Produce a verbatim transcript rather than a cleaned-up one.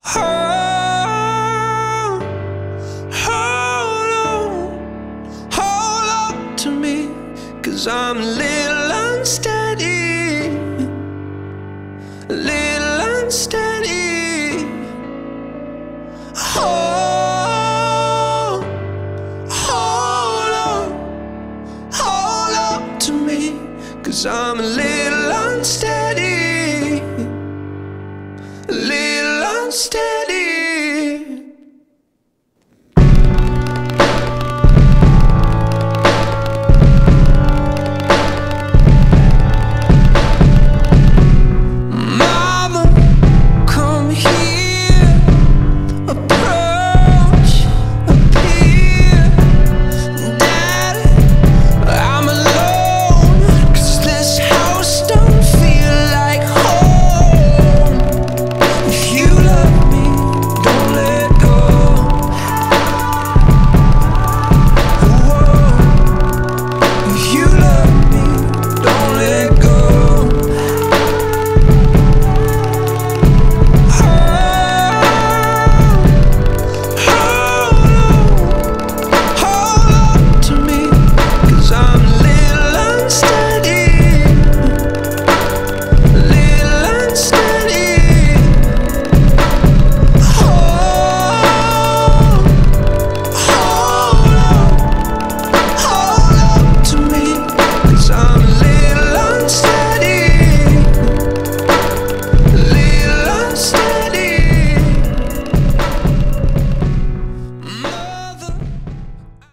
Hold, hold on, hold on to me, 'cause I'm a little unsteady, a little unsteady. Hold, hold on, hold on to me, 'cause I'm a little unsteady, a little unsteady.